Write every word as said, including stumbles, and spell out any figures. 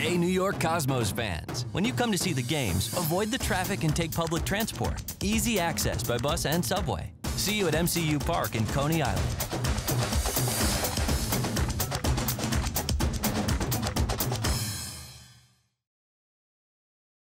Hey, New York Cosmos fans. When you come to see the games, avoid the traffic and take public transport. Easy access by bus and subway. See you at M C U Park in Coney Island.